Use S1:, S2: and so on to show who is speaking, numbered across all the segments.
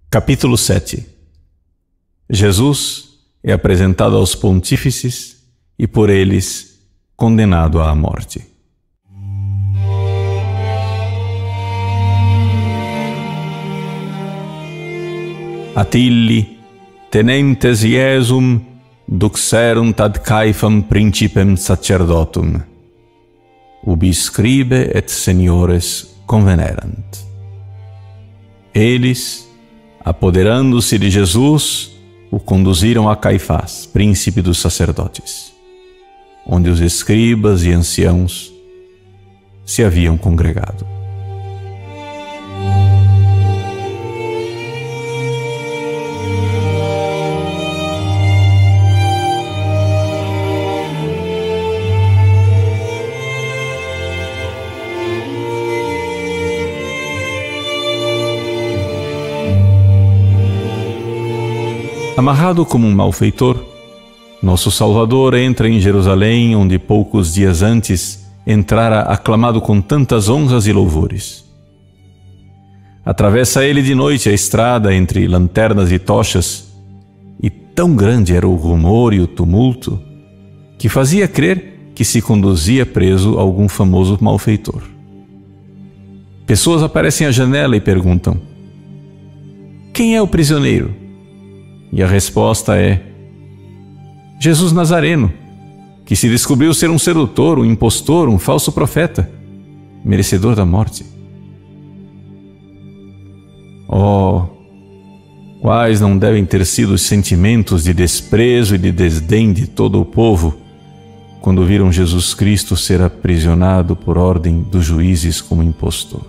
S1: Capítulo 7. Jesus é apresentado aos pontífices e por eles condenado à morte. Atilli, tenentes Iesum, duxerunt ad Caefam principem sacerdotum, ubi scribe et seniores convenerant. Eles, apoderando-se de Jesus, o conduziram a Caifás, príncipe dos sacerdotes, onde os escribas e anciãos se haviam congregado. Amarrado como um malfeitor, nosso Salvador entra em Jerusalém, onde poucos dias antes entrara aclamado com tantas honras e louvores. Atravessa ele de noite a estrada entre lanternas e tochas, e tão grande era o rumor e o tumulto, que fazia crer que se conduzia preso algum famoso malfeitor. Pessoas aparecem à janela e perguntam: "Quem é o prisioneiro?" E a resposta é: Jesus Nazareno, que se descobriu ser um sedutor, um impostor, um falso profeta, merecedor da morte. Oh, quais não devem ter sido os sentimentos de desprezo e de desdém de todo o povo quando viram Jesus Cristo ser aprisionado por ordem dos juízes como impostor.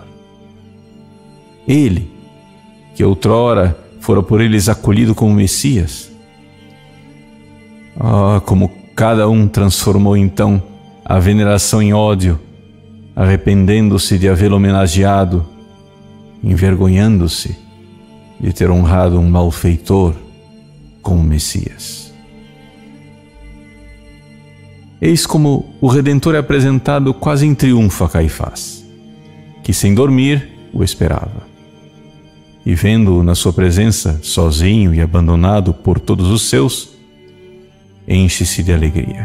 S1: Ele, que outrora fora por eles acolhido como Messias. Como cada um transformou então a veneração em ódio, arrependendo-se de havê-lo homenageado, envergonhando-se de ter honrado um malfeitor como Messias. Eis como o Redentor é apresentado quase em triunfo a Caifás, que sem dormir o esperava. E vendo-o na sua presença, sozinho e abandonado por todos os seus, enche-se de alegria.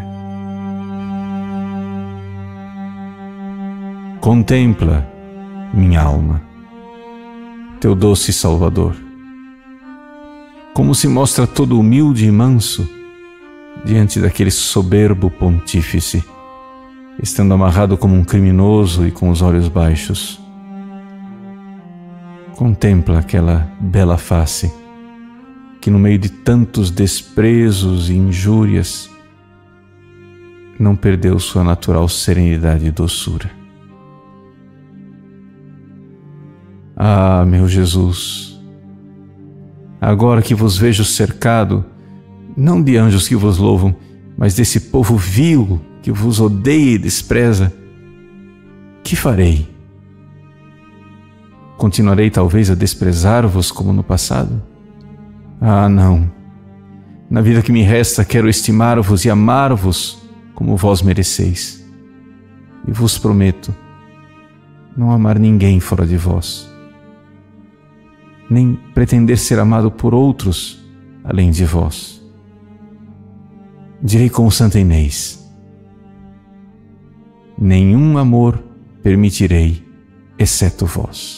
S1: Contempla, minha alma, teu doce Salvador, como se mostra todo humilde e manso diante daquele soberbo pontífice, estando amarrado como um criminoso e com os olhos baixos. Contempla aquela bela face que, no meio de tantos desprezos e injúrias, não perdeu sua natural serenidade e doçura. Ah, meu Jesus, agora que vos vejo cercado, não de anjos que vos louvam, mas desse povo vil que vos odeia e despreza, que farei? Continuarei talvez a desprezar-vos como no passado? Ah, não! Na vida que me resta quero estimar-vos e amar-vos como vós mereceis. E vos prometo não amar ninguém fora de vós, nem pretender ser amado por outros além de vós. Direi com Santa Inês: nenhum amor permitirei, exceto vós.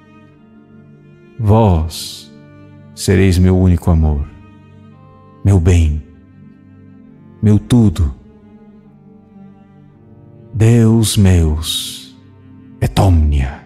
S1: Vós sereis meu único amor, meu bem, meu tudo. Deus meus et omnia.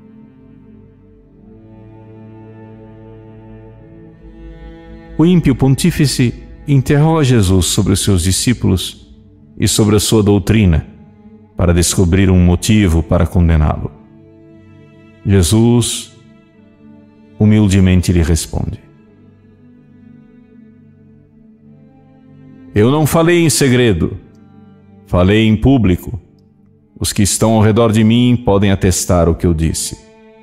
S1: O ímpio pontífice interroga Jesus sobre os seus discípulos e sobre a sua doutrina, para descobrir um motivo para condená-lo. Jesus humildemente lhe responde: Eu não falei em segredo, falei em público. Os que estão ao redor de mim podem atestar o que eu disse.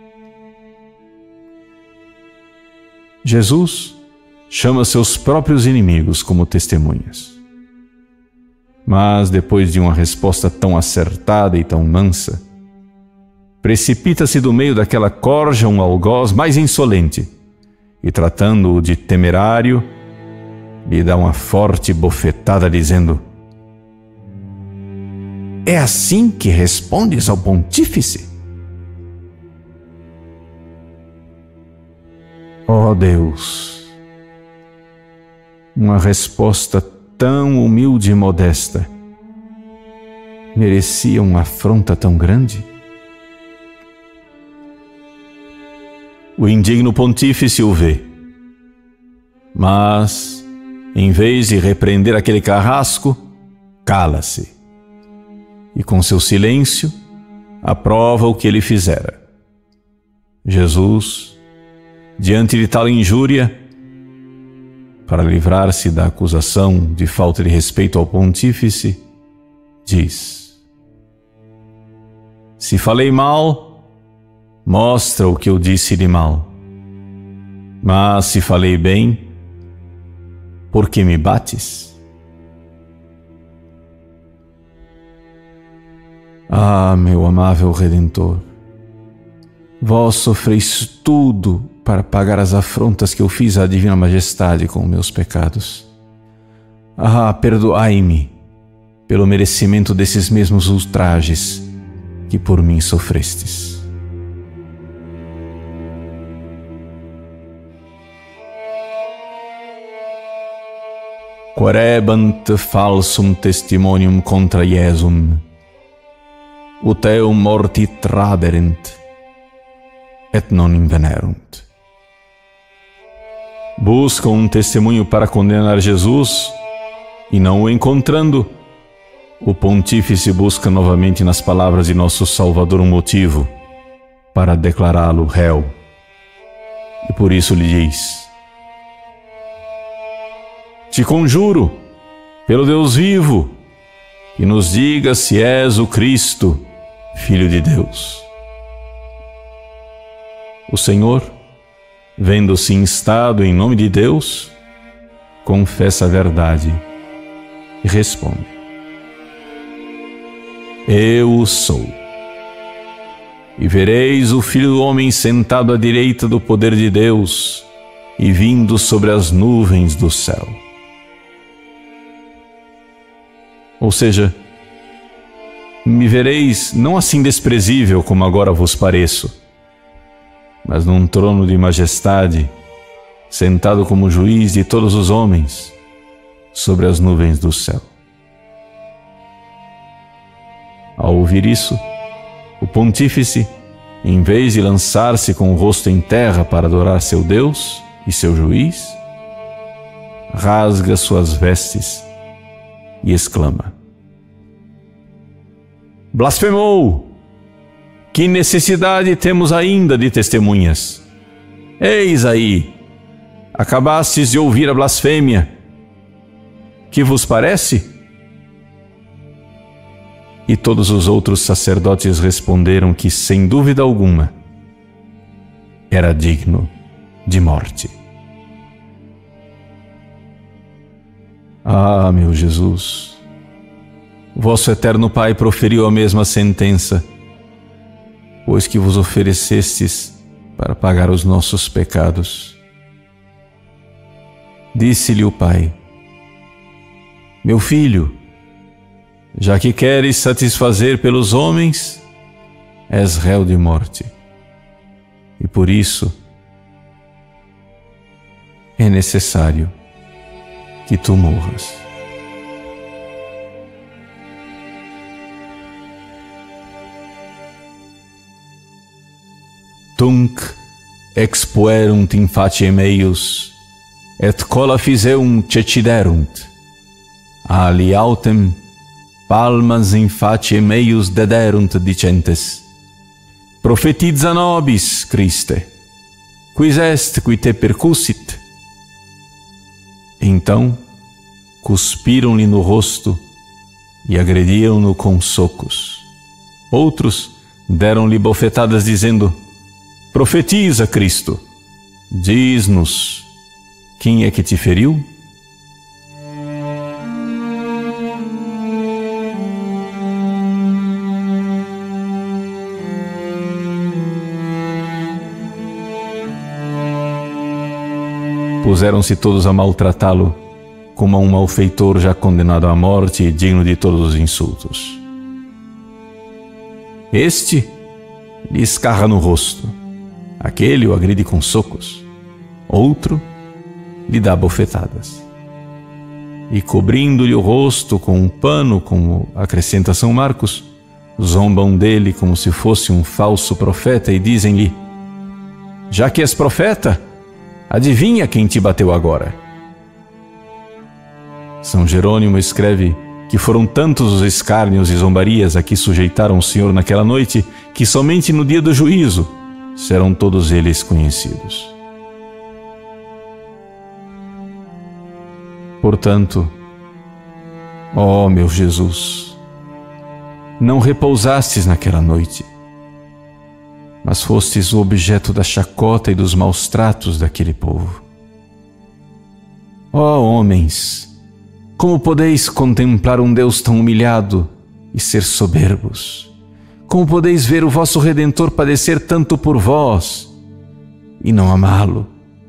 S1: Jesus chama seus próprios inimigos como testemunhas. Mas, depois de uma resposta tão acertada e tão mansa, precipita-se do meio daquela corja um algoz mais insolente e, tratando-o de temerário, lhe dá uma forte bofetada, dizendo: é assim que respondes ao pontífice? Ó Deus, uma resposta tão humilde e modesta merecia uma afronta tão grande? O indigno pontífice o vê, mas, em vez de repreender aquele carrasco, cala-se e, com seu silêncio, aprova o que ele fizera. Jesus, diante de tal injúria, para livrar-se da acusação de falta de respeito ao pontífice, diz: se falei mal, mostra o que eu disse de mal. Mas se falei bem, por que me bates? Ah, meu amável Redentor, vós sofreis tudo para pagar as afrontas que eu fiz à Divina Majestade com meus pecados. Ah, perdoai-me pelo merecimento desses mesmos ultrajes que por mim sofrestes. Quarebant falsum testimonium contra Iesum, ut eum morti traberent, et non invenerunt. Buscam um testemunho para condenar Jesus e, não o encontrando, o pontífice busca novamente nas palavras de nosso Salvador um motivo para declará-lo réu. E por isso lhe diz: te conjuro, pelo Deus vivo, que nos diga se és o Cristo, Filho de Deus. O Senhor, vendo-se instado em nome de Deus, confessa a verdade e responde: eu o sou. E vereis o Filho do Homem sentado à direita do poder de Deus e vindo sobre as nuvens do céu. Ou seja, me vereis não assim desprezível como agora vos pareço, mas num trono de majestade, sentado como juiz de todos os homens, sobre as nuvens do céu. Ao ouvir isso, o pontífice, em vez de lançar-se com o rosto em terra para adorar seu Deus e seu juiz, rasga suas vestes e exclama: blasfemou! Que necessidade temos ainda de testemunhas? Eis aí, acabastes de ouvir a blasfêmia. Que vos parece? E todos os outros sacerdotes responderam que, sem dúvida alguma, era digno de morte. Ah, meu Jesus, vosso eterno Pai proferiu a mesma sentença, pois que vos oferecestes para pagar os nossos pecados. Disse-lhe o Pai: meu filho, já que queres satisfazer pelos homens, és réu de morte. E por isso é necessário que tu morras. Tunc expuerunt in faciem eius, et cola fiseum ceciderunt, ali autem palmas in faciem eius dederunt dicentes: profetiza nobis, Christe, quis est qui te percussit? Então cuspiram-lhe no rosto e agrediram-no com socos. Outros deram-lhe bofetadas dizendo: profetiza, Cristo, diz-nos, quem é que te feriu? puseram-se todos a maltratá-lo, como a um malfeitor já condenado à morte e digno de todos os insultos. Este lhe escarra no rosto, aquele o agride com socos, outro lhe dá bofetadas. E cobrindo-lhe o rosto com um pano, como acrescenta São Marcos, zombam dele como se fosse um falso profeta e dizem-lhe: já que és profeta, adivinha quem te bateu agora? São Jerônimo escreve que foram tantos os escárnios e zombarias a que sujeitaram o Senhor naquela noite, que somente no dia do juízo serão todos eles conhecidos. Portanto, ó meu Jesus, não repousastes naquela noite, mas fostes o objeto da chacota e dos maus tratos daquele povo. Ó homens, como podeis contemplar um Deus tão humilhado e ser soberbos? Como podeis ver o vosso Redentor padecer tanto por vós e não amá-lo?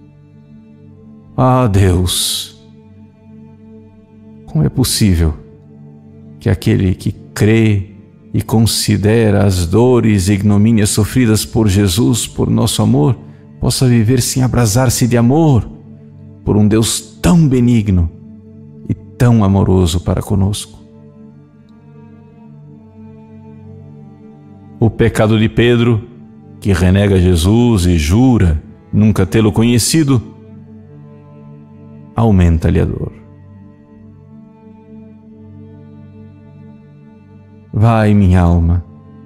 S1: Ah, Deus! Como é possível que aquele que crê e considera as dores e ignomínias sofridas por Jesus por nosso amor possa viver sem abrasar-se de amor por um Deus tão benigno e tão amoroso para conosco? O pecado de Pedro, que renega Jesus e jura nunca tê-lo conhecido, aumenta-lhe a dor. Vai, minha alma,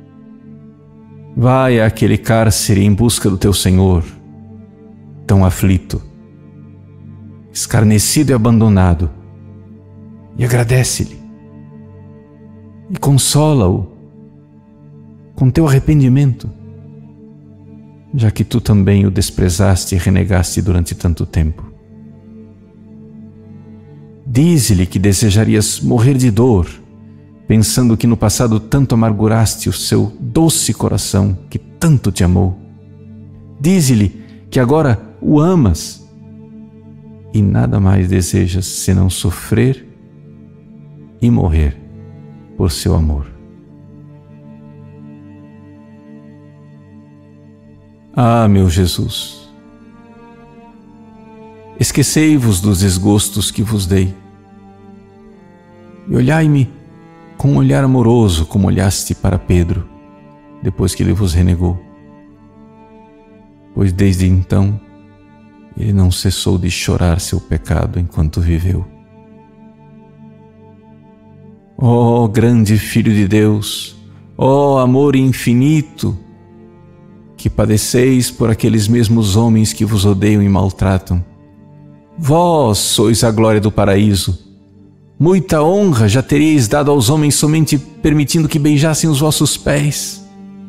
S1: vai àquele cárcere em busca do teu Senhor, tão aflito, escarnecido e abandonado, e agradece-lhe, e consola-o com teu arrependimento, já que tu também o desprezaste e renegaste durante tanto tempo. Dize-lhe que desejarias morrer de dor, pensando que no passado tanto amarguraste o seu doce coração que tanto te amou. Dize-lhe que agora o amas e nada mais desejas senão sofrer e morrer por seu amor. Ah, meu Jesus, esquecei-vos dos desgostos que vos dei e olhai-me com um olhar amoroso como olhaste para Pedro, depois que ele vos renegou. Pois desde então, ele não cessou de chorar seu pecado enquanto viveu. Ó grande Filho de Deus, ó amor infinito, que padeceis por aqueles mesmos homens que vos odeiam e maltratam. Vós sois a glória do paraíso. Muita honra já teríeis dado aos homens somente permitindo que beijassem os vossos pés.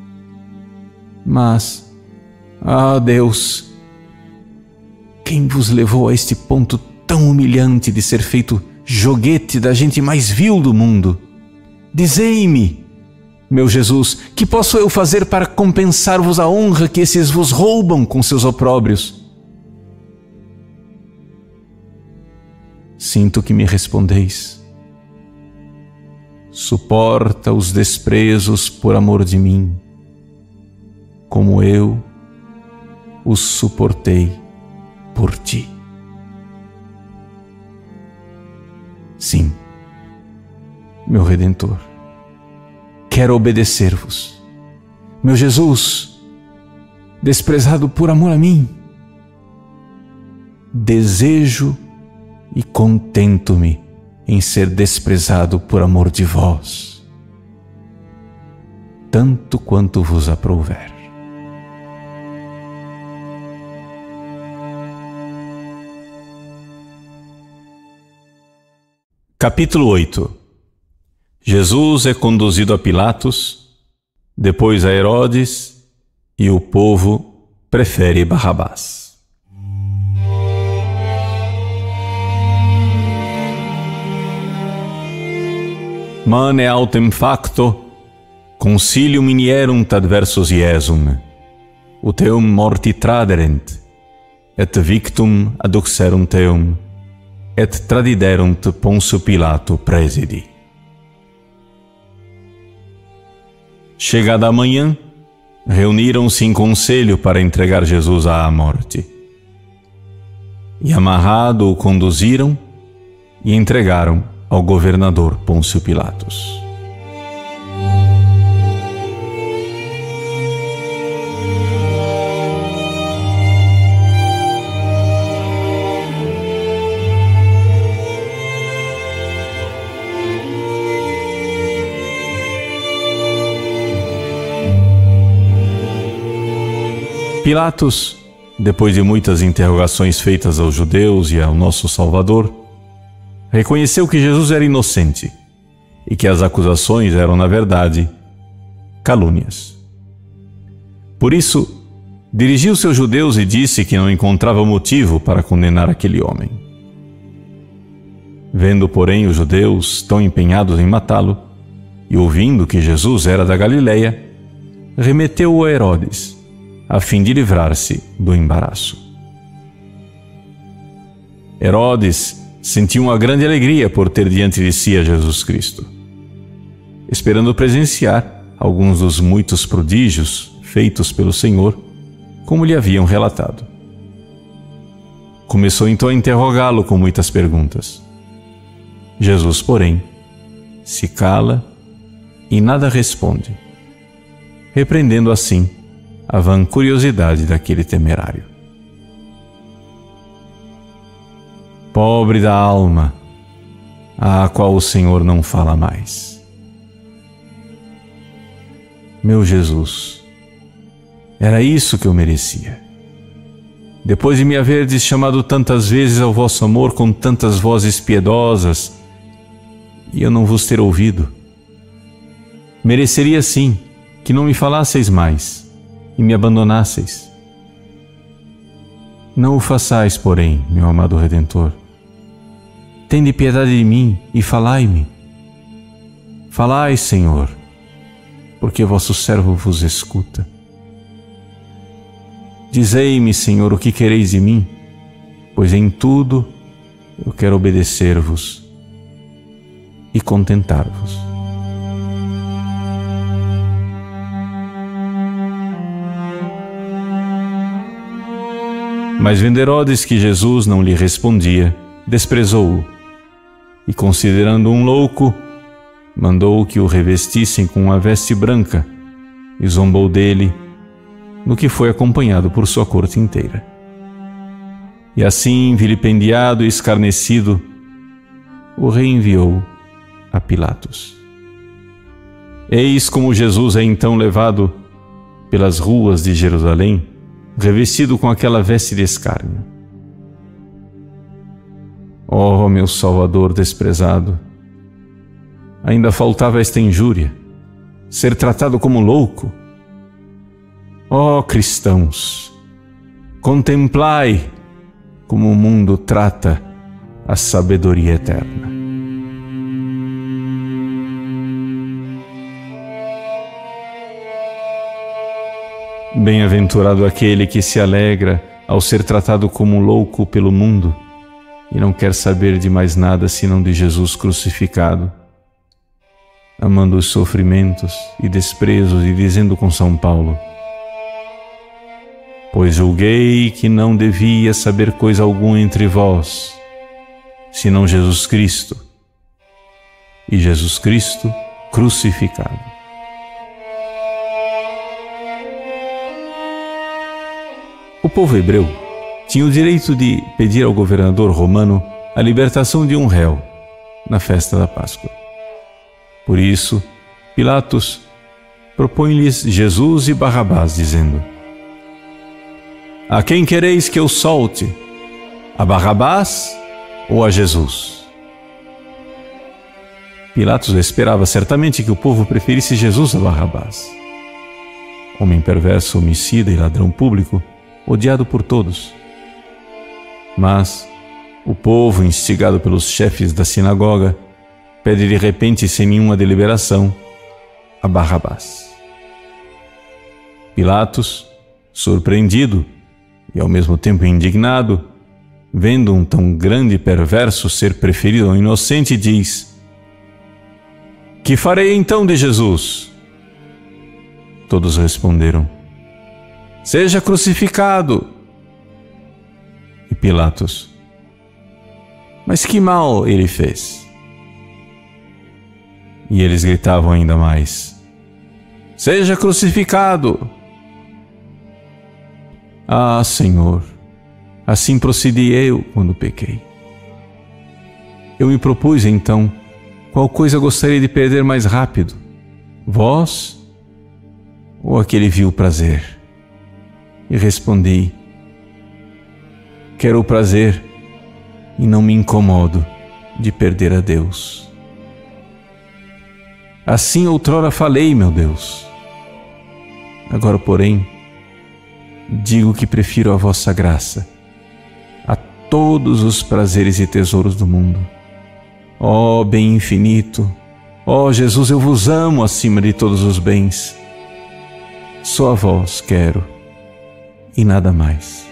S1: Mas, ah Deus, quem vos levou a este ponto tão humilhante de ser feito joguete da gente mais vil do mundo? Dizei-me, meu Jesus, que posso eu fazer para compensar-vos a honra que esses vos roubam com seus opróbrios? Sinto que me respondeis: suporta os desprezos por amor de mim, como eu os suportei por ti. Sim, meu Redentor, quero obedecer-vos. Meu Jesus, desprezado por amor a mim, desejo e contento-me em ser desprezado por amor de vós, tanto quanto vos aprouver. Capítulo 8. Jesus é conduzido a Pilatos, depois a Herodes, e o povo prefere Barrabás. Mane autem facto, concilium inierunt adversus Iesum, ut eum morti traderent, et victum adduxerunt eum, et tradiderunt Poncio Pilato presidi. Chegada a manhã, reuniram-se em conselho para entregar Jesus à morte. E amarrado o conduziram e entregaram ao governador Pôncio Pilatos. Pilatos, depois de muitas interrogações feitas aos judeus e ao nosso Salvador, reconheceu que Jesus era inocente e que as acusações eram, na verdade, calúnias. Por isso, dirigiu-se aos judeus e disse que não encontrava motivo para condenar aquele homem. Vendo, porém, os judeus tão empenhados em matá-lo e ouvindo que Jesus era da Galileia, remeteu-o a Herodes, a fim de livrar-se do embaraço. Herodes sentiu uma grande alegria por ter diante de si a Jesus Cristo, esperando presenciar alguns dos muitos prodígios feitos pelo Senhor, como lhe haviam relatado. Começou então a interrogá-lo com muitas perguntas. Jesus, porém, se cala e nada responde, repreendendo assim a vã curiosidade daquele temerário. Pobre da alma, à qual o Senhor não fala mais. Meu Jesus, era isso que eu merecia. Depois de me haverdes chamado tantas vezes ao vosso amor com tantas vozes piedosas, e eu não vos ter ouvido, mereceria sim que não me falasseis mais e me abandonasseis. Não o façais, porém, meu amado Redentor. Tende piedade de mim e falai-me. Falai, Senhor, porque vosso servo vos escuta. Dizei-me, Senhor, o que quereis de mim, pois em tudo eu quero obedecer-vos e contentar-vos. Mas vendo Herodes que Jesus não lhe respondia, desprezou-o e, considerando um louco, mandou que o revestissem com uma veste branca e zombou dele, no que foi acompanhado por sua corte inteira. E assim, vilipendiado e escarnecido, o reenviou a Pilatos. Eis como Jesus é então levado pelas ruas de Jerusalém, revestido com aquela veste de escárnio. Oh, meu Salvador desprezado, ainda faltava esta injúria, ser tratado como louco. Oh, cristãos, contemplai como o mundo trata a sabedoria eterna. Bem-aventurado aquele que se alegra ao ser tratado como louco pelo mundo e não quer saber de mais nada senão de Jesus crucificado, amando os sofrimentos e desprezos e dizendo com São Paulo: pois julguei que não devia saber coisa alguma entre vós, senão Jesus Cristo, e Jesus Cristo crucificado. O povo hebreu tinha o direito de pedir ao governador romano a libertação de um réu na festa da Páscoa. Por isso, Pilatos propõe-lhes Jesus e Barrabás, dizendo: a quem quereis que eu solte? A Barrabás ou a Jesus? Pilatos esperava certamente que o povo preferisse Jesus a Barrabás. Homem perverso, homicida e ladrão público, odiado por todos. Mas o povo, instigado pelos chefes da sinagoga, pede de repente, sem nenhuma deliberação, a Barrabás. Pilatos, surpreendido e ao mesmo tempo indignado, vendo um tão grande perverso ser preferido ao inocente, diz: Que farei então de Jesus? Todos responderam: Seja crucificado. E Pilatos: Mas que mal ele fez? E eles gritavam ainda mais: Seja crucificado. Ah, Senhor, assim procedi eu quando pequei. Eu me propus então, qual coisa gostaria de perder mais rápido, vós ou aquele vil prazer? E respondi: Quero o prazer e não me incomodo de perder a Deus. Assim outrora falei, meu Deus. Agora, porém, digo que prefiro a vossa graça a todos os prazeres e tesouros do mundo. Ó bem infinito, ó Jesus, eu vos amo acima de todos os bens. Só a vós quero e nada mais.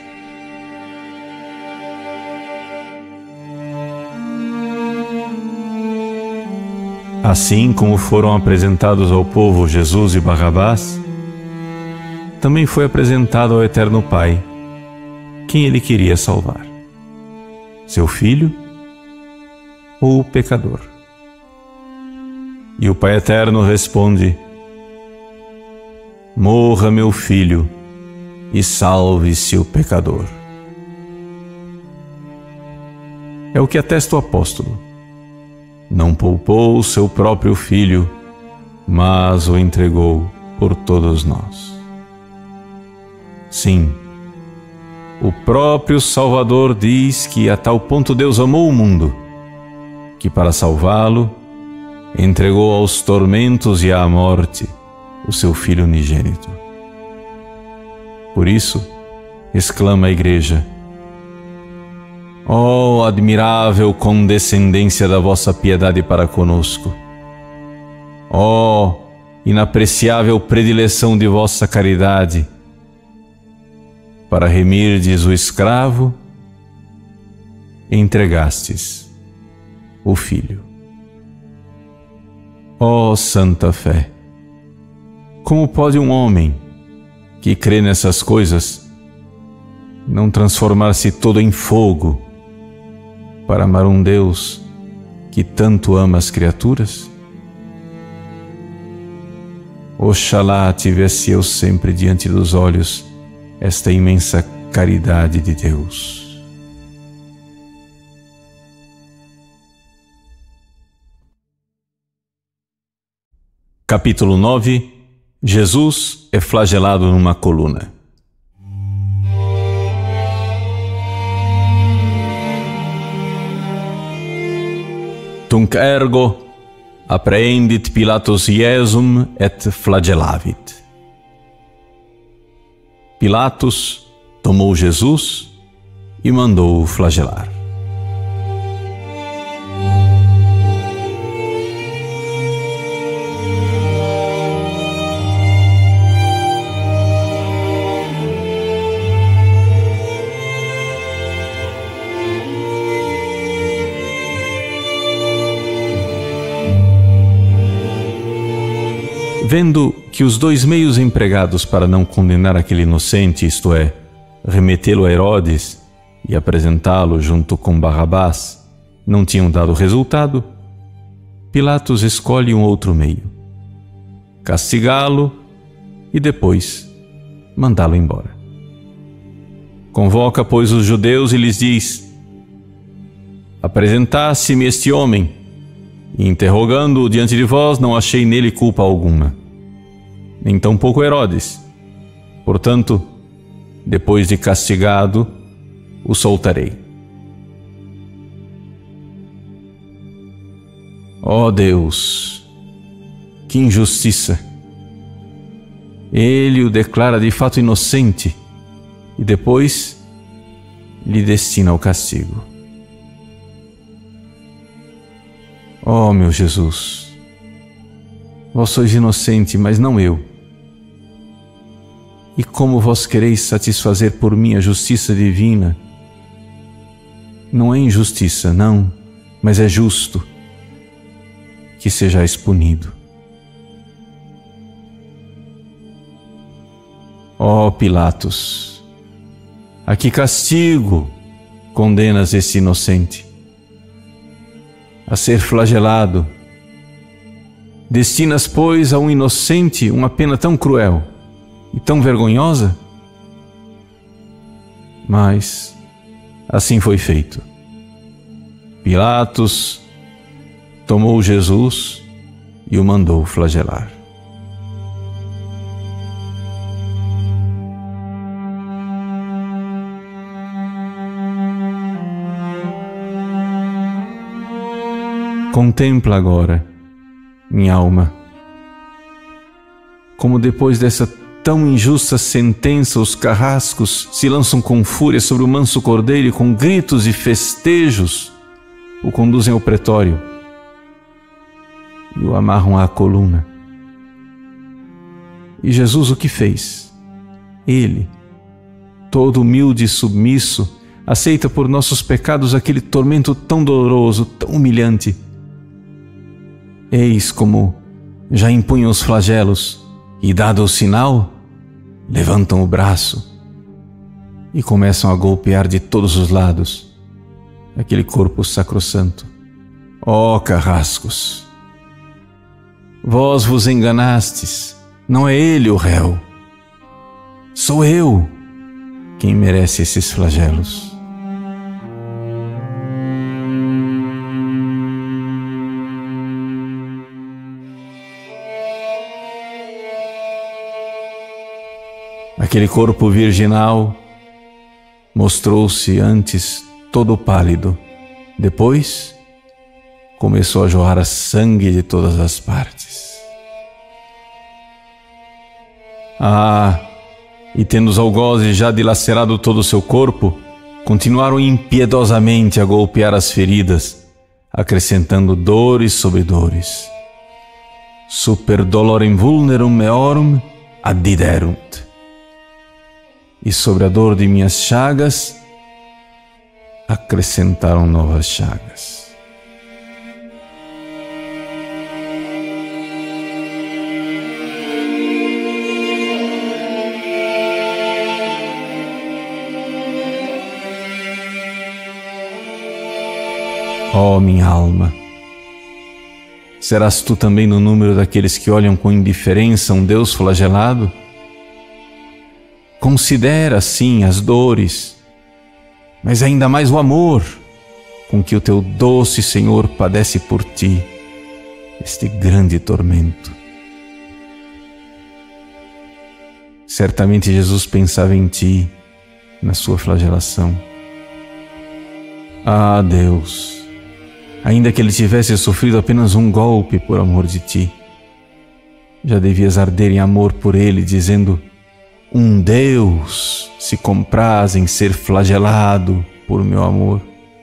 S1: Assim como foram apresentados ao povo Jesus e Barrabás, também foi apresentado ao Eterno Pai quem ele queria salvar: seu filho ou o pecador? E o Pai Eterno responde: Morra meu filho e salve-se o pecador. É o que atesta o apóstolo. Não poupou o seu próprio filho, mas o entregou por todos nós. Sim, o próprio Salvador diz que a tal ponto Deus amou o mundo, que para salvá-lo, entregou aos tormentos e à morte o seu Filho unigênito. Por isso, exclama a Igreja: Ó admirável condescendência da vossa piedade para conosco! Ó inapreciável predileção de vossa caridade! Para remirdes o escravo, entregastes o Filho. Ó santa fé! Como pode um homem que crê nessas coisas não transformar-se todo em fogo para amar um Deus que tanto ama as criaturas? Oxalá tivesse eu sempre diante dos olhos esta imensa caridade de Deus. Capítulo 9. Jesus é flagelado numa coluna. Tunc ergo apprehendit Pilatus Iesum et flagellavit. Pilatos tomou Jesus e mandou-o flagelar. Vendo que os dois meios empregados para não condenar aquele inocente, isto é, remetê-lo a Herodes e apresentá-lo junto com Barrabás, não tinham dado resultado, Pilatos escolhe um outro meio: castigá-lo e depois mandá-lo embora. Convoca, pois, os judeus e lhes diz: Apresentaste-me este homem, e interrogando-o diante de vós, não achei nele culpa alguma, nem tampouco Herodes. Portanto, depois de castigado, o soltarei. Ó Deus, que injustiça! Ele o declara de fato inocente e depois lhe destina ao castigo. Ó meu Jesus, vós sois inocente, mas não eu. E como vós quereis satisfazer por mim a justiça divina, não é injustiça, não, mas é justo que sejais punido. Ó Pilatos, a que castigo condenas esse inocente? A ser flagelado. Destinas, pois, a um inocente uma pena tão cruel e tão vergonhosa? Mas assim foi feito. Pilatos tomou Jesus e o mandou flagelar. Contempla agora, minha alma, como depois dessa tão injusta sentença os carrascos se lançam com fúria sobre o manso cordeiro e com gritos e festejos o conduzem ao pretório e o amarram à coluna. E Jesus o que fez? Ele, todo humilde e submisso, aceita por nossos pecados aquele tormento tão doloroso, tão humilhante. Eis como já impunham os flagelos e, dado o sinal, levantam o braço e começam a golpear de todos os lados aquele corpo sacrossanto. Ó carrascos, vós vos enganastes, não é ele o réu, sou eu quem merece esses flagelos. Aquele corpo virginal mostrou-se antes todo pálido. Depois começou a jorrar sangue de todas as partes. E tendo os algozes já dilacerado todo o seu corpo, continuaram impiedosamente a golpear as feridas, acrescentando dores sobre dores. Super dolorem vulnerum meorum addiderunt. E sobre a dor de minhas chagas, acrescentaram novas chagas. Ó minha alma, serás tu também no número daqueles que olham com indiferença um Deus flagelado? Considera, sim, as dores, mas ainda mais o amor com que o teu doce Senhor padece por ti este grande tormento. Certamente Jesus pensava em ti na sua flagelação. Ah, Deus, ainda que ele tivesse sofrido apenas um golpe por amor de ti, já devias arder em amor por ele, dizendo: um Deus se compraz em ser flagelado por meu amor.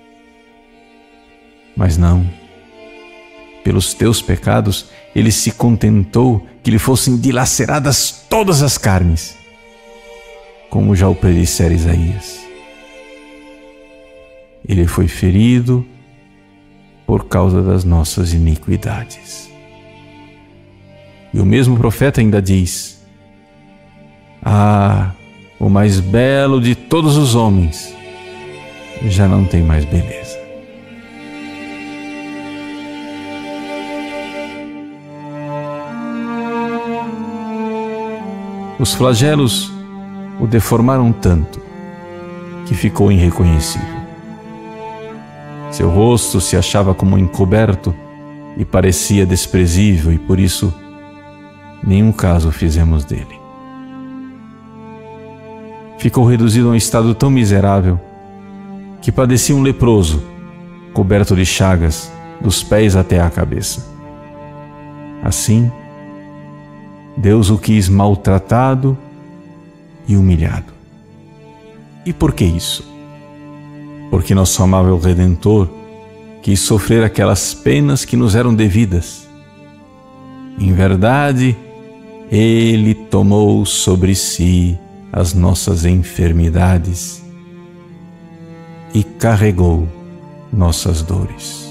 S1: Mas não. Pelos teus pecados, ele se contentou que lhe fossem dilaceradas todas as carnes, como já o predissera Isaías. Ele foi ferido por causa das nossas iniquidades. E o mesmo profeta ainda diz: o mais belo de todos os homens já não tem mais beleza. Os flagelos o deformaram tanto que ficou irreconhecível. Seu rosto se achava como encoberto e parecia desprezível, e por isso nenhum caso fizemos dele. Ficou reduzido a um estado tão miserável que parecia um leproso, coberto de chagas, dos pés até à cabeça. Assim, Deus o quis maltratado e humilhado. E por que isso? Porque nosso amável Redentor quis sofrer aquelas penas que nos eram devidas. Em verdade, Ele tomou sobre si as nossas enfermidades e carregou nossas dores.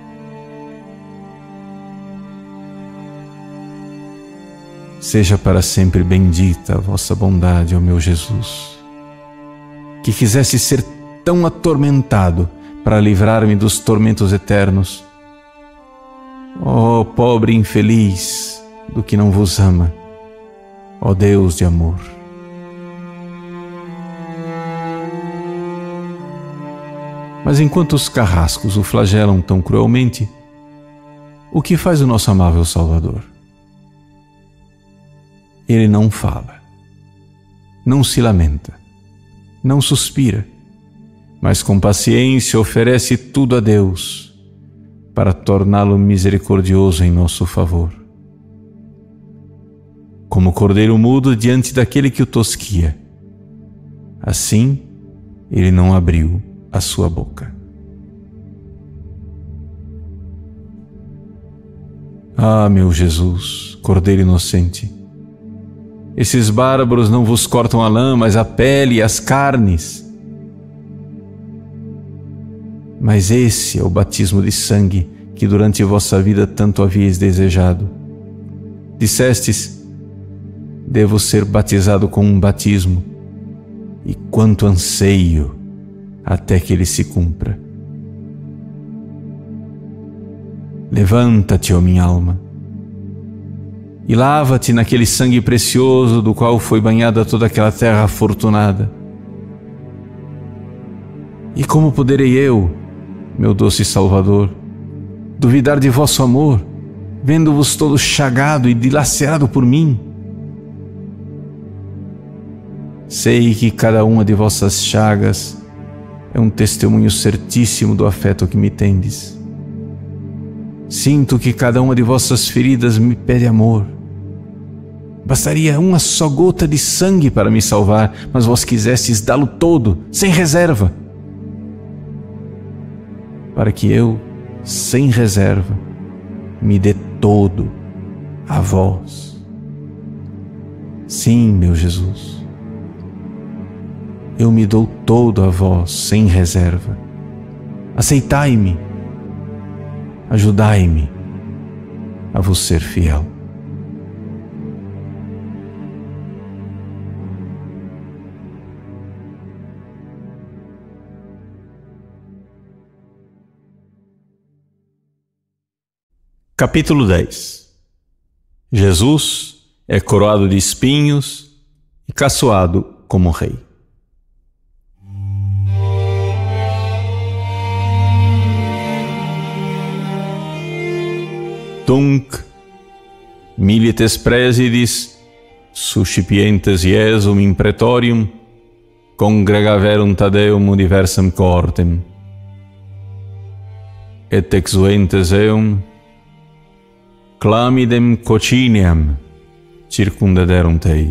S1: Seja para sempre bendita a vossa bondade, ó meu Jesus, que quisesse ser tão atormentado para livrar-me dos tormentos eternos. Ó pobre infeliz do que não vos ama, ó Deus de amor. Mas enquanto os carrascos o flagelam tão cruelmente, o que faz o nosso amável Salvador? Ele não fala, não se lamenta, não suspira, mas com paciência oferece tudo a Deus para torná-lo misericordioso em nosso favor. Como cordeiro mudo diante daquele que o tosquia, assim ele não abriu a sua boca. Ah, meu Jesus, Cordeiro inocente, esses bárbaros não vos cortam a lã, mas a pele e as carnes. Mas esse é o batismo de sangue que durante vossa vida tanto havíeis desejado. Dissestes: devo ser batizado com um batismo, e quanto anseio até que ele se cumpra. Levanta-te, ó minha alma, e lava-te naquele sangue precioso do qual foi banhada toda aquela terra afortunada. E como poderei eu, meu doce Salvador, duvidar de vosso amor, vendo-vos todo chagado e dilacerado por mim? Sei que cada uma de vossas chagas é um testemunho certíssimo do afeto que me tendes. Sinto que cada uma de vossas feridas me pede amor. Bastaria uma só gota de sangue para me salvar, mas vós quisestes dá-lo todo, sem reserva, para que eu, sem reserva, me dê todo a vós. Sim, meu Jesus, eu me dou todo a vós, sem reserva. Aceitai-me, ajudai-me a vos ser fiel. Capítulo 10. Jesus é coroado de espinhos e caçoado como rei. Tunc milites presidis suscipientes Iesum in praetorium congregaverunt ad eum diversam cohortem et exuentes eum clamidem cocineam circundaderunt ei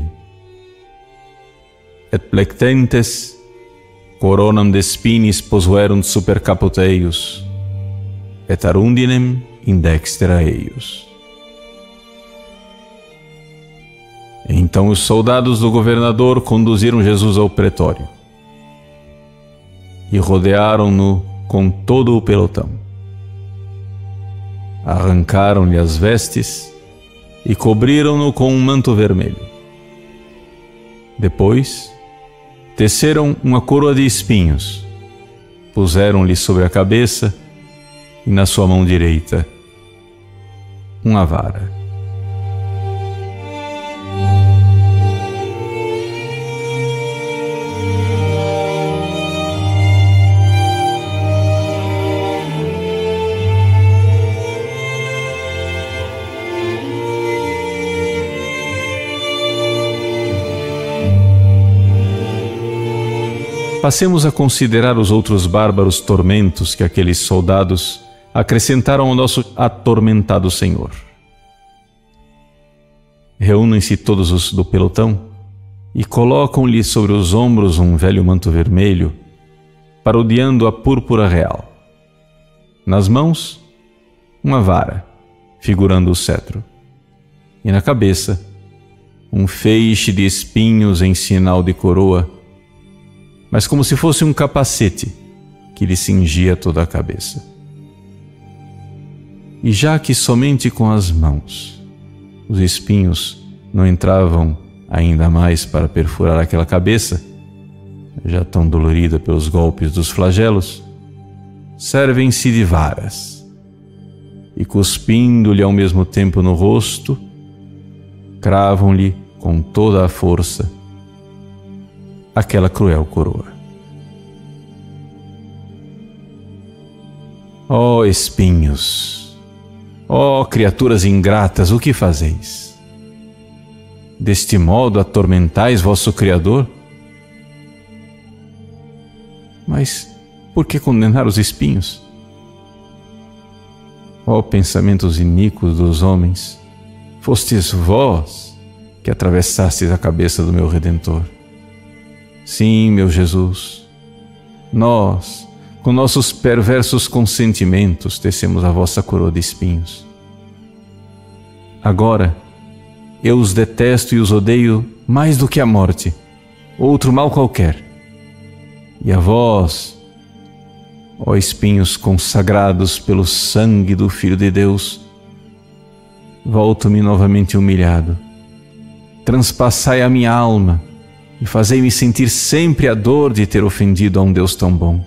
S1: et plectentes coronam de spinis posuerunt super caput eius et arundinem in dextera eius. Então os soldados do governador conduziram Jesus ao pretório e rodearam-no com todo o pelotão. Arrancaram-lhe as vestes e cobriram-no com um manto vermelho. Depois, teceram uma coroa de espinhos, puseram-lhe sobre a cabeça e na sua mão direita uma vara. Passemos a considerar os outros bárbaros tormentos que aqueles soldados acrescentaram ao nosso atormentado Senhor. Reúnem-se todos os do pelotão e colocam-lhe sobre os ombros um velho manto vermelho, parodiando a púrpura real. Nas mãos, uma vara, figurando o cetro, e na cabeça, um feixe de espinhos em sinal de coroa, mas como se fosse um capacete que lhe cingia toda a cabeça. E já que somente com as mãos os espinhos não entravam ainda mais para perfurar aquela cabeça, já tão dolorida pelos golpes dos flagelos, servem-se de varas e, cuspindo-lhe ao mesmo tempo no rosto, cravam-lhe com toda a força aquela cruel coroa. Ó espinhos, ó criaturas ingratas, o que fazeis? Deste modo atormentais vosso Criador? Mas por que condenar os espinhos? Ó pensamentos iníquos dos homens, fostes vós que atravessastes a cabeça do meu Redentor. Sim, meu Jesus, nós, com nossos perversos consentimentos, tecemos a vossa coroa de espinhos. Agora, eu os detesto e os odeio mais do que a morte, outro mal qualquer. E a vós, ó espinhos consagrados pelo sangue do Filho de Deus, volto-me novamente humilhado. Transpassai a minha alma e fazei-me sentir sempre a dor de ter ofendido a um Deus tão bom.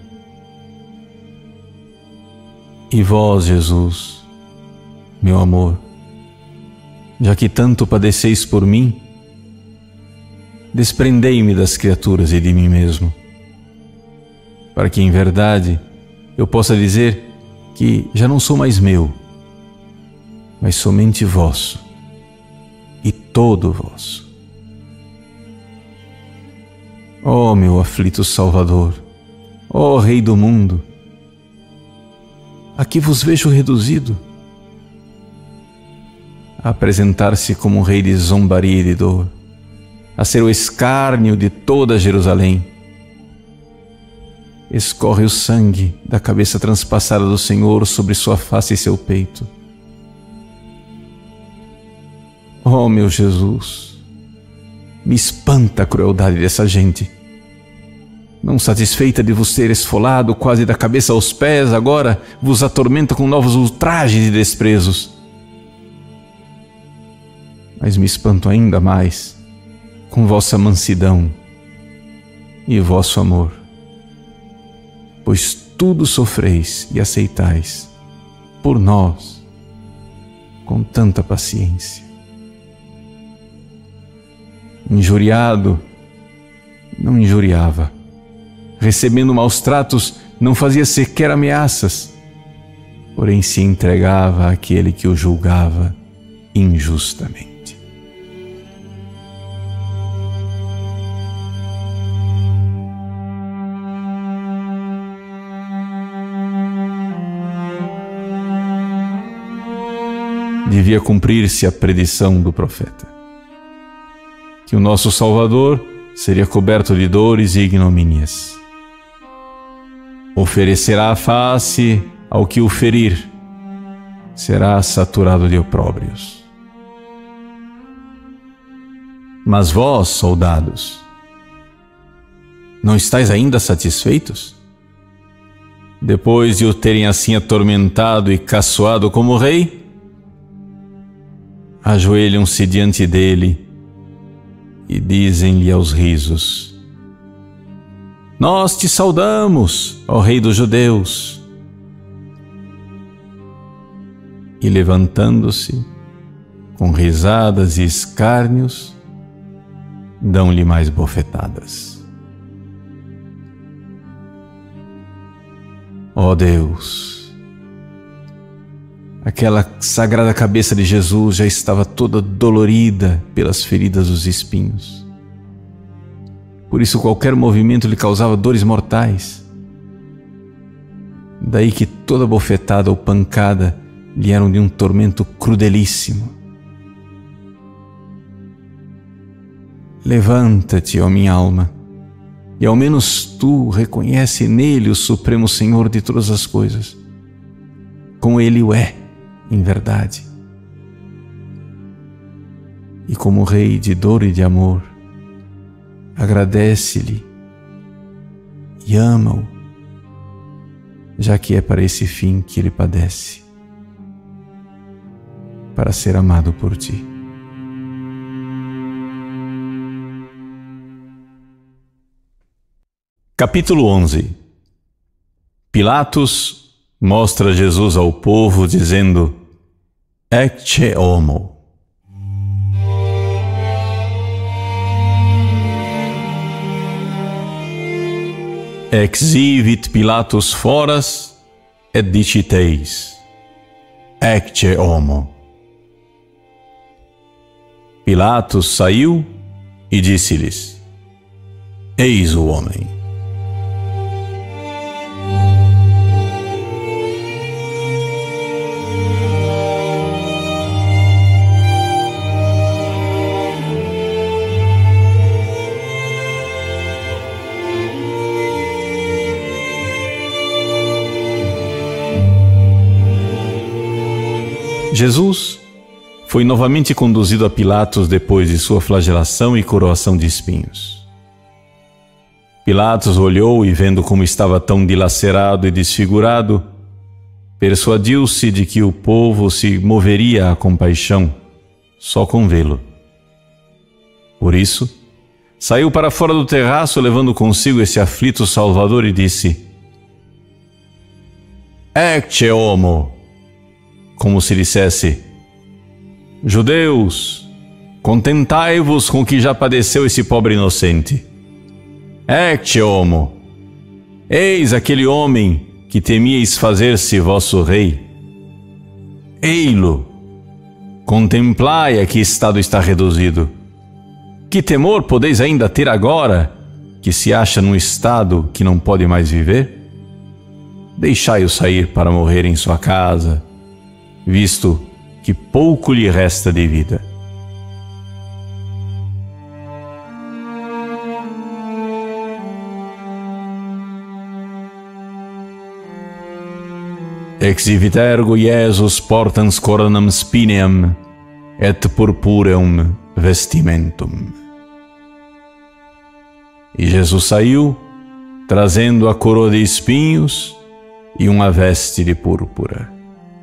S1: E vós, Jesus, meu amor, já que tanto padeceis por mim, desprendei-me das criaturas e de mim mesmo, para que em verdade eu possa dizer que já não sou mais meu, mas somente vosso e todo vosso. Ó meu aflito Salvador, ó Rei do mundo, a que vos vejo reduzido? A apresentar-se como um rei de zombaria e de dor, a ser o escárnio de toda Jerusalém. Escorre o sangue da cabeça transpassada do Senhor sobre sua face e seu peito. Ó meu Jesus, me espanta a crueldade dessa gente. Não satisfeita de vos ter esfolado quase da cabeça aos pés, agora vos atormenta com novos ultrajes e desprezos. Mas me espanto ainda mais com vossa mansidão e vosso amor, pois tudo sofreis e aceitais por nós com tanta paciência. Injuriado, não injuriava. Recebendo maus tratos, não fazia sequer ameaças, porém se entregava àquele que o julgava injustamente. Devia cumprir-se a predição do profeta, que o nosso Salvador seria coberto de dores e ignomínias. Oferecerá a face ao que o ferir, será saturado de opróbrios. Mas vós, soldados, não estáis ainda satisfeitos? Depois de o terem assim atormentado e caçoado como rei, ajoelham-se diante dele e dizem-lhe aos risos: Nós te saudamos, ó Rei dos Judeus. E levantando-se, com risadas e escárnios, dão-lhe mais bofetadas. Ó Deus, aquela sagrada cabeça de Jesus já estava toda dolorida pelas feridas dos espinhos. Por isso qualquer movimento lhe causava dores mortais. Daí que toda bofetada ou pancada lhe eram de um tormento crudelíssimo. Levanta-te, ó minha alma, e ao menos tu reconhece nele o Supremo Senhor de todas as coisas, como ele o é, em verdade. e como Rei de dor e de amor, agradece-lhe e ama-o, já que é para esse fim que ele padece, para ser amado por ti. Capítulo 11. Pilatos mostra Jesus ao povo dizendo: Ecce homo. Exhibit Pilatus foras et diciteis: Ecce homo. Pilatos saiu e disse-lhes: Eis o homem. Jesus foi novamente conduzido a Pilatos depois de sua flagelação e coroação de espinhos. Pilatos olhou e, vendo como estava tão dilacerado e desfigurado, persuadiu-se de que o povo se moveria à compaixão só com vê-lo. Por isso, saiu para fora do terraço levando consigo esse aflito Salvador e disse: Ecce homo, como se dissesse: Judeus, contentai-vos com o que já padeceu esse pobre inocente. Ecce homo, eis aquele homem que temíeis fazer-se vosso rei. Ei-lo, contemplai a que estado está reduzido. Que temor podeis ainda ter agora, que se acha num estado que não pode mais viver? Deixai-o sair para morrer em sua casa, visto que pouco lhe resta de vida. Exhibit ergo Iesus portans coronam spinem et purpureum vestimentum. E Jesus saiu, trazendo a coroa de espinhos e uma veste de púrpura.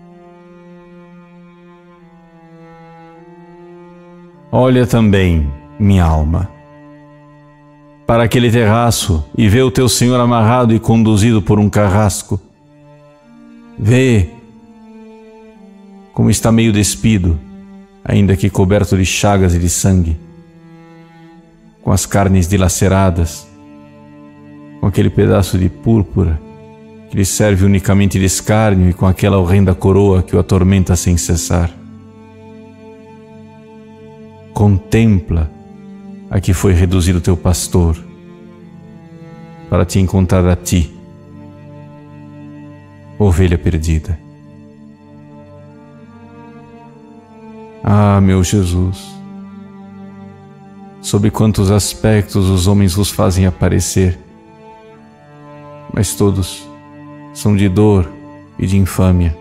S1: Olha também, minha alma, para aquele terraço e vê o teu Senhor amarrado e conduzido por um carrasco. Vê como está meio despido, ainda que coberto de chagas e de sangue, com as carnes dilaceradas, com aquele pedaço de púrpura que lhe serve unicamente de escárnio e com aquela horrenda coroa que o atormenta sem cessar. Contempla a que foi reduzido teu pastor, para te encontrar a ti, ovelha perdida. Ah, meu Jesus, sob quantos aspectos os homens vos fazem aparecer, mas todos são de dor e de infâmia.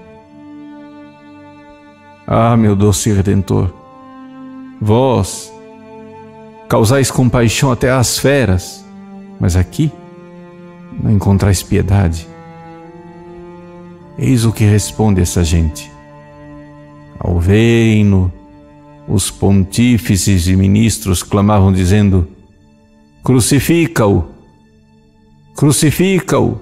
S1: Ah, meu doce Redentor, vós causais compaixão até às feras, mas aqui não encontrais piedade. Eis o que responde essa gente. Ao verem-no, os pontífices e ministros clamavam dizendo: Crucifica-o! Crucifica-o!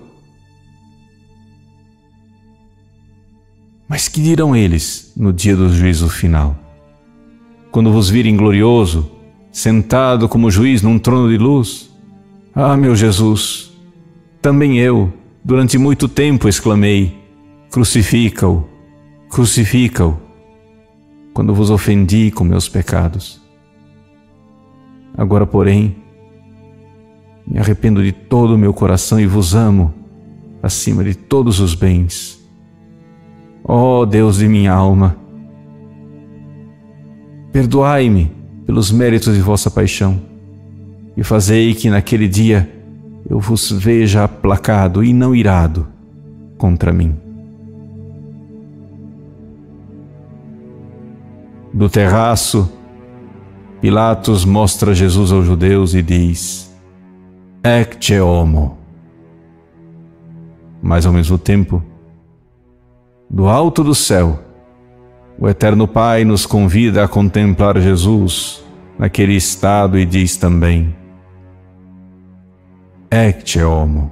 S1: Mas que dirão eles no dia do juízo final? Quando vos virem glorioso, sentado como juiz num trono de luz? Ah, meu Jesus, também eu, durante muito tempo, exclamei: Crucifica-o, crucifica-o, quando vos ofendi com meus pecados. Agora, porém, me arrependo de todo o meu coração e vos amo acima de todos os bens. Ó Deus de minha alma, perdoai-me pelos méritos de vossa paixão e fazei que naquele dia eu vos veja aplacado e não irado contra mim. Do terraço, Pilatos mostra Jesus aos judeus e diz: Ecce homo. Mas ao mesmo tempo, do alto do céu, o Eterno Pai nos convida a contemplar Jesus naquele estado e diz também: Ecce homo.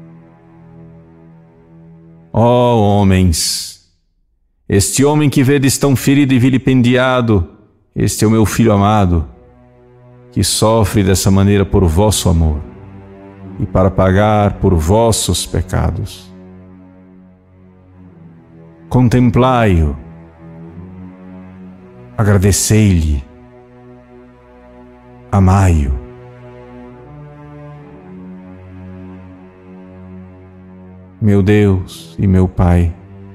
S1: Ó homens, este homem que vedes tão ferido e vilipendiado, este é o meu Filho amado, que sofre dessa maneira por vosso amor e para pagar por vossos pecados. Contemplai-o, agradecei-lhe, amai-o. Meu Deus e meu Pai,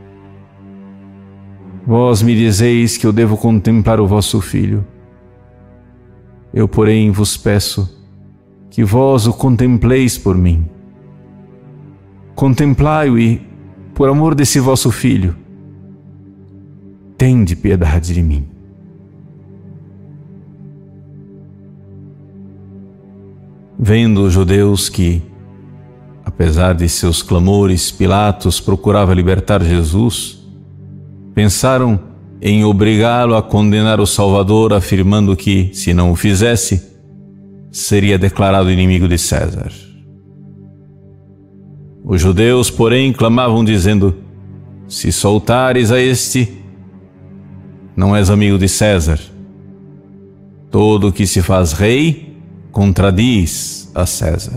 S1: vós me dizeis que eu devo contemplar o vosso Filho. Eu, porém, vos peço que vós o contempleis por mim. Contemplai-o e, por amor desse vosso Filho, tende piedade de mim. Vendo os judeus que, apesar de seus clamores, Pilatos procurava libertar Jesus, pensaram em obrigá-lo a condenar o Salvador, afirmando que, se não o fizesse, seria declarado inimigo de César. Os judeus, porém, clamavam dizendo: se soltares a este, não és amigo de César. Todo o que se faz rei contradiz a César.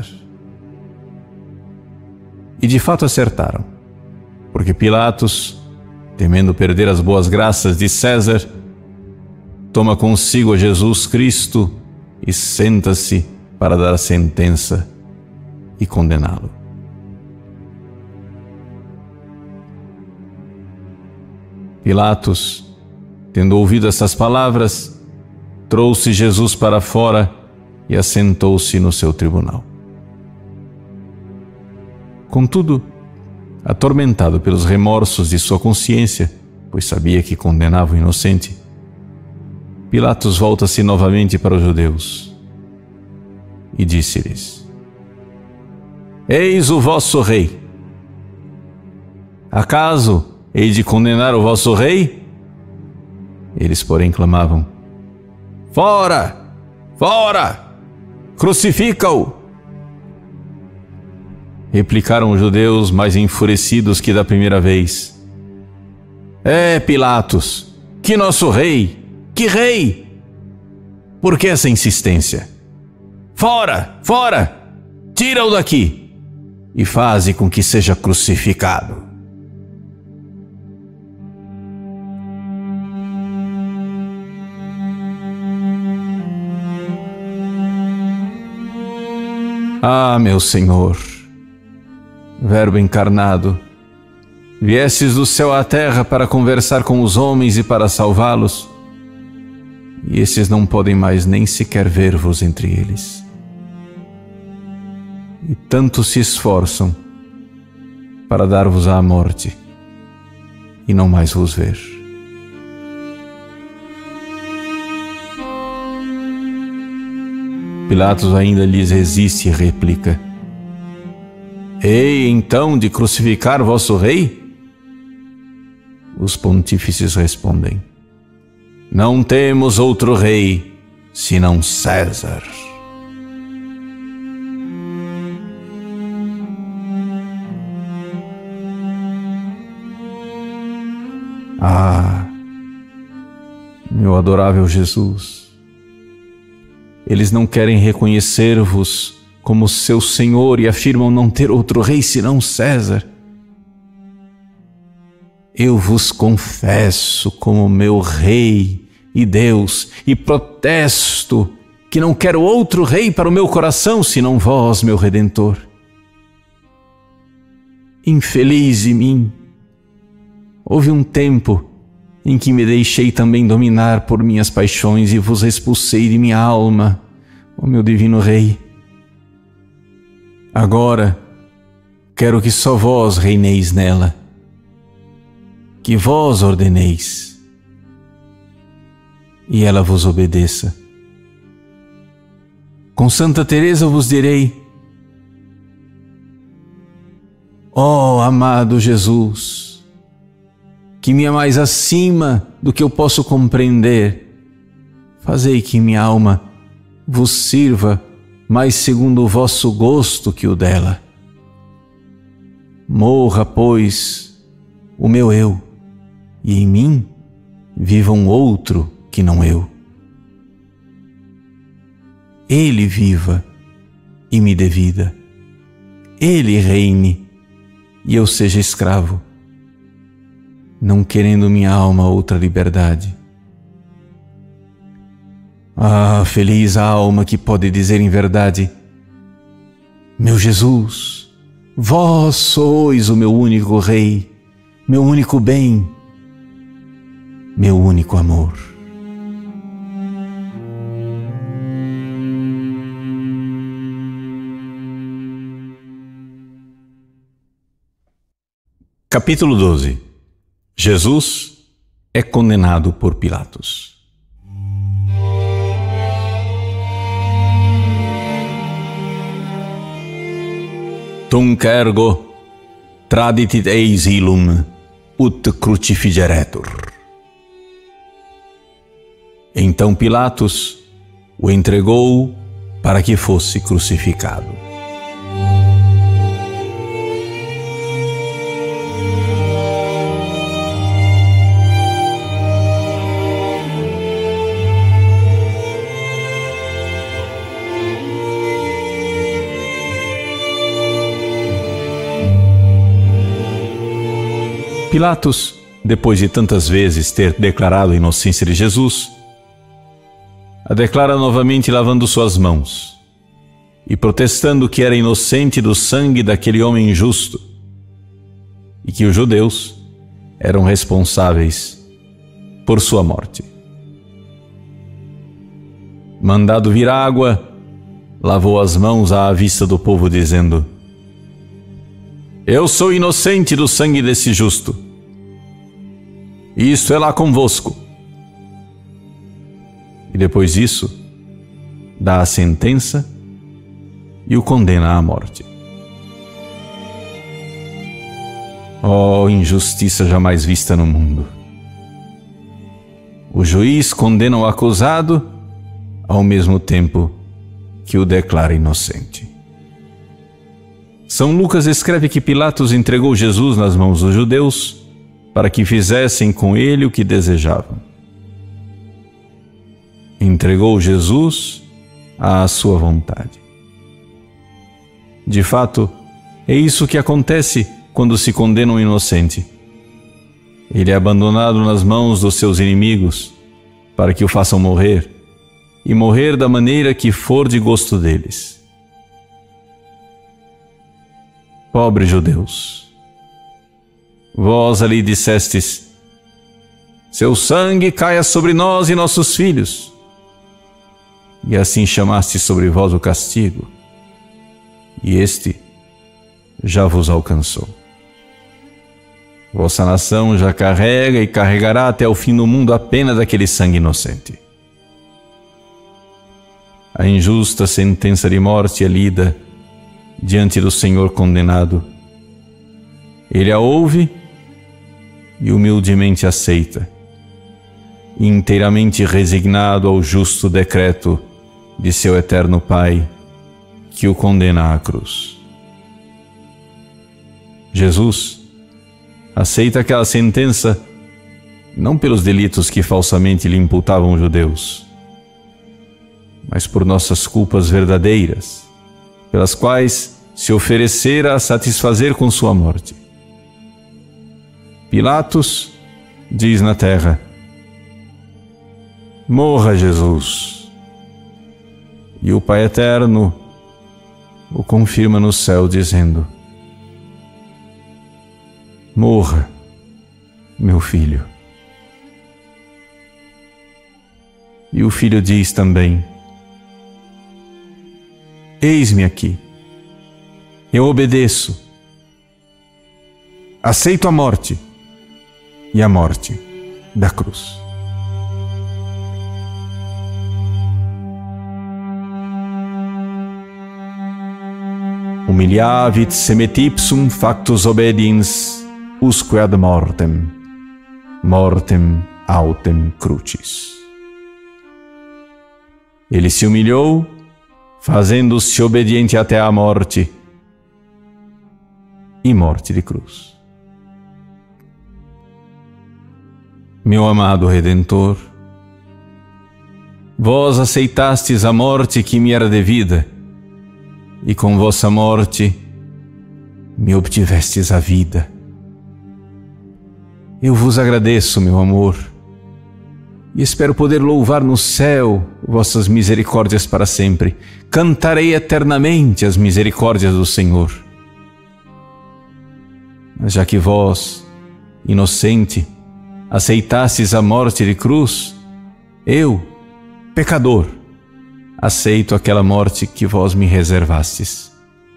S1: E de fato acertaram, porque Pilatos, temendo perder as boas graças de César, toma consigo a Jesus Cristo e senta-se para dar a sentença e condená-lo. Pilatos, tendo ouvido essas palavras, trouxe Jesus para fora e assentou-se no seu tribunal. Contudo, atormentado pelos remorsos de sua consciência, pois sabia que condenava o inocente, Pilatos volta-se novamente para os judeus e disse-lhes: Eis o vosso rei. Acaso hei de condenar o vosso rei? Eles, porém, clamavam: Fora! Fora! Crucifica-o! Replicaram os judeus, mais enfurecidos que da primeira vez: Pilatos, que nosso rei! Que rei! Por que essa insistência? Fora! Fora! Tira-o daqui e faze com que seja crucificado. Ah, meu Senhor, Verbo encarnado, viestes do céu à terra para conversar com os homens e para salvá-los, e esses não podem mais nem sequer ver-vos entre eles. E tanto se esforçam para dar-vos à morte e não mais vos ver. Pilatos ainda lhes resiste e replica: Hei então de crucificar vosso rei? Os pontífices respondem: Não temos outro rei senão César. Ah, meu adorável Jesus, eles não querem reconhecer-vos como seu Senhor e afirmam não ter outro rei senão César. Eu vos confesso como meu rei e Deus e protesto que não quero outro rei para o meu coração senão vós, meu Redentor. Infeliz de mim! Houve um tempo em que me deixei também dominar por minhas paixões e vos expulsei de minha alma, ó meu divino Rei. Agora, quero que só vós reineis nela, que vós ordeneis, e ela vos obedeça, Com Santa Teresa vos direi: ó amado Jesus, que me amais acima do que eu posso compreender, fazei que minha alma vos sirva mais segundo o vosso gosto que o dela. Morra, pois, o meu eu, e em mim viva um outro que não eu. Ele viva e me dê vida. Ele reine e eu seja escravo, não querendo minha alma outra liberdade. Ah, feliz a alma que pode dizer em verdade: meu Jesus, vós sois o meu único Rei, meu único bem, meu único amor. Capítulo 12. Jesus é condenado por Pilatos. Tunc ergo traditit eis illum ut crucifigeretur. Então Pilatos o entregou para que fosse crucificado. Pilatos, depois de tantas vezes ter declarado a inocência de Jesus, a declara novamente lavando suas mãos e protestando que era inocente do sangue daquele homem injusto e que os judeus eram responsáveis por sua morte. Mandado vir água, lavou as mãos à vista do povo, dizendo: eu sou inocente do sangue desse justo. Isto é lá convosco. E depois disso, dá a sentença e o condena à morte. Oh, injustiça jamais vista no mundo! O juiz condena o acusado ao mesmo tempo que o declara inocente. São Lucas escreve que Pilatos entregou Jesus nas mãos dos judeus para que fizessem com ele o que desejavam. Entregou Jesus à sua vontade. De fato, é isso que acontece quando se condena um inocente. Ele é abandonado nas mãos dos seus inimigos para que o façam morrer, e morrer da maneira que for de gosto deles. Pobres judeus, vós ali dissestes: seu sangue caia sobre nós e nossos filhos. E assim chamaste sobre vós o castigo, e este já vos alcançou. Vossa nação já carrega e carregará até o fim do mundo a pena daquele sangue inocente. A injusta sentença de morte é lida diante do Senhor condenado. Ele a ouve e humildemente aceita, inteiramente resignado ao justo decreto de seu eterno Pai, que o condena à cruz. Jesus aceita aquela sentença não pelos delitos que falsamente lhe imputavam os judeus, mas por nossas culpas verdadeiras, pelas quais se oferecera a satisfazer com sua morte. Pilatos diz na terra: morra Jesus. E o Pai Eterno o confirma no céu, dizendo: morra, meu filho. E o filho diz também: eis-me aqui, eu obedeço, aceito a morte e a morte da cruz. humiliavit semet ipsum factus obediens usque ad mortem, mortem autem crucis. Ele se humilhou, fazendo-se obediente até a morte, e morte de cruz. Meu amado Redentor, vós aceitastes a morte que me era devida, e com vossa morte me obtivestes a vida. Eu vos agradeço, meu amor, e espero poder louvar no céu vossas misericórdias para sempre. Cantarei eternamente as misericórdias do Senhor. Mas já que vós, inocente, aceitastes a morte de cruz, eu, pecador, aceito aquela morte que vós me reservastes.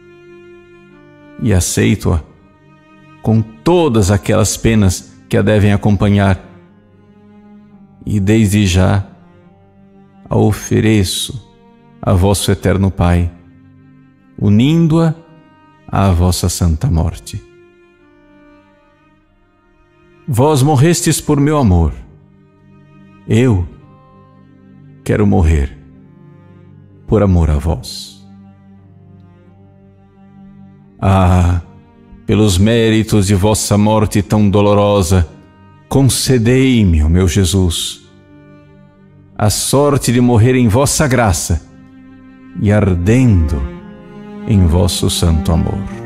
S1: E aceito-a com todas aquelas penas que a devem acompanhar. E desde já a ofereço a vosso eterno Pai, unindo-a à vossa santa morte. Vós morrestes por meu amor. Eu quero morrer por amor a vós. Ah, pelos méritos de vossa morte tão dolorosa, concedei-me, ó meu Jesus, a sorte de morrer em vossa graça e ardendo em vosso santo amor.